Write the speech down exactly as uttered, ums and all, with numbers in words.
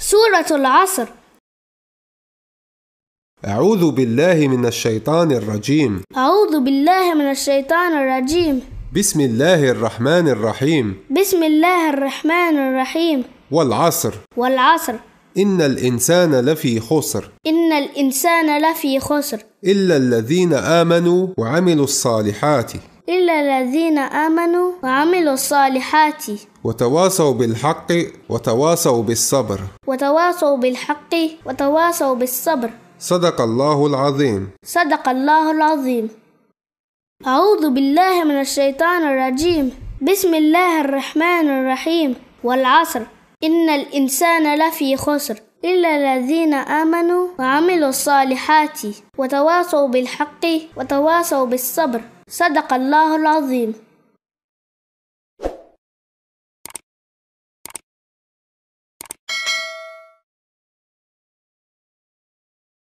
سورة العصر. أعوذ بالله من الشيطان الرجيم. أعوذ بالله من الشيطان الرجيم. بسم الله الرحمن الرحيم. بسم الله الرحمن الرحيم. والعصر. والعصر. إن الإنسان لفي خسر. إن الإنسان لفي خسر. إلا الذين آمنوا وعملوا الصالحات. إلا الذين آمنوا وعملوا الصالحات. وتواصوا بالحق وتواصوا بالصبر. وتواصوا بالحق وتواصوا بالصبر. صدق الله العظيم. صدق الله العظيم. أعوذ بالله من الشيطان الرجيم. بسم الله الرحمن الرحيم. والعصر. إن الإنسان لفي خسر إلا الذين آمنوا وعملوا الصالحات وتواصوا بالحق وتواصوا بالصبر. صدق الله العظيم.